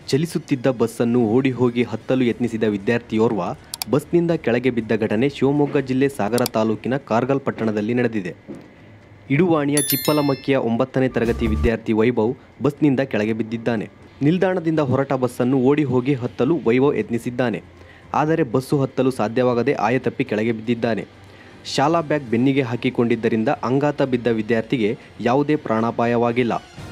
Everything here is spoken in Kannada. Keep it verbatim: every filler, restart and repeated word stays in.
ಚಲಿಸುತ್ತಿದ್ದ ಬಸ್ಸನ್ನು ಓಡಿ ಹೋಗಿ ಹತ್ತಲು ಯತ್ನಿಸಿದ ವಿದ್ಯಾರ್ಥಿಯೋರ್ವ ಬಸ್ನಿಂದ ಕೆಳಗೆ ಬಿದ್ದ ಘಟನೆ ಶಿವಮೊಗ್ಗ ಜಿಲ್ಲೆ ಸಾಗರ ತಾಲೂಕಿನ ಕಾರ್ಗಲ್ ಪಟ್ಟಣದಲ್ಲಿ ನಡೆದಿದೆ. ಇಡುವಾಣಿಯ ಚಿಪ್ಪಲಮಕ್ಕಿಯ ಒಂಬತ್ತನೇ ತರಗತಿ ವಿದ್ಯಾರ್ಥಿ ವೈಭವ್ ಬಸ್ನಿಂದ ಕೆಳಗೆ ಬಿದ್ದಿದ್ದಾನೆ. ನಿಲ್ದಾಣದಿಂದ ಹೊರಟ ಬಸ್ಸನ್ನು ಓಡಿ ಹೋಗಿ ಹತ್ತಲು ವೈಭವ್ ಯತ್ನಿಸಿದ್ದಾನೆ. ಆದರೆ ಬಸ್ಸು ಹತ್ತಲು ಸಾಧ್ಯವಾಗದೆ ಆಯತಪ್ಪಿ ಕೆಳಗೆ ಬಿದ್ದಿದ್ದಾನೆ. ಶಾಲಾ ಬ್ಯಾಗ್ ಬೆನ್ನಿಗೆ ಹಾಕಿಕೊಂಡಿದ್ದರಿಂದ ಅಂಗಾತ ಬಿದ್ದ ವಿದ್ಯಾರ್ಥಿಗೆ ಯಾವುದೇ ಪ್ರಾಣಾಪಾಯವಾಗಿಲ್ಲ.